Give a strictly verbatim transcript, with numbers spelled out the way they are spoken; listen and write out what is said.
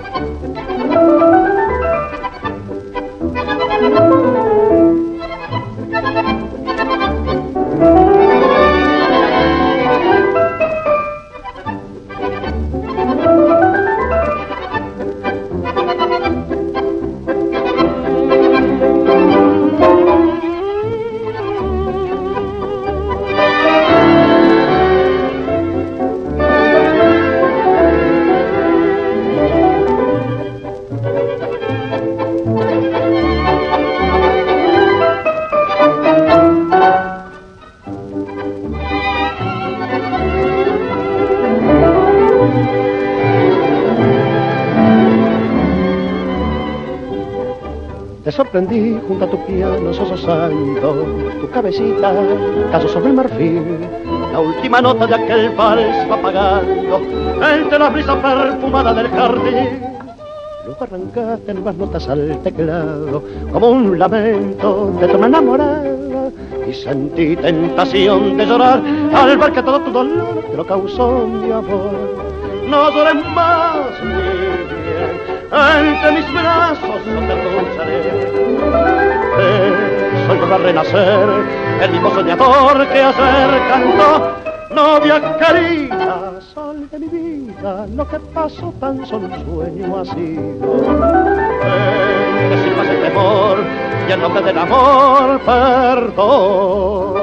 Te sorprendí junto a tu piano sososando, tu cabecita cayó sobre el marfil. La última nota de aquel vals va apagando entre la brisa perfumada del jardín. Luego arrancaste nuevas notas al teclado como un lamento de tu enamorada, y sentí tentación de llorar al ver que todo tu dolor te lo causó mi amor. No llores más, niña, entre mis brazos no te arrullaré. Soy para renacer, el mismo soñador que ayer cantó. Novia querida, sol de mi vida, lo que pasó tan solo un sueño ha sido. Ven, que sirvas el temor y en nombre del amor, perdón.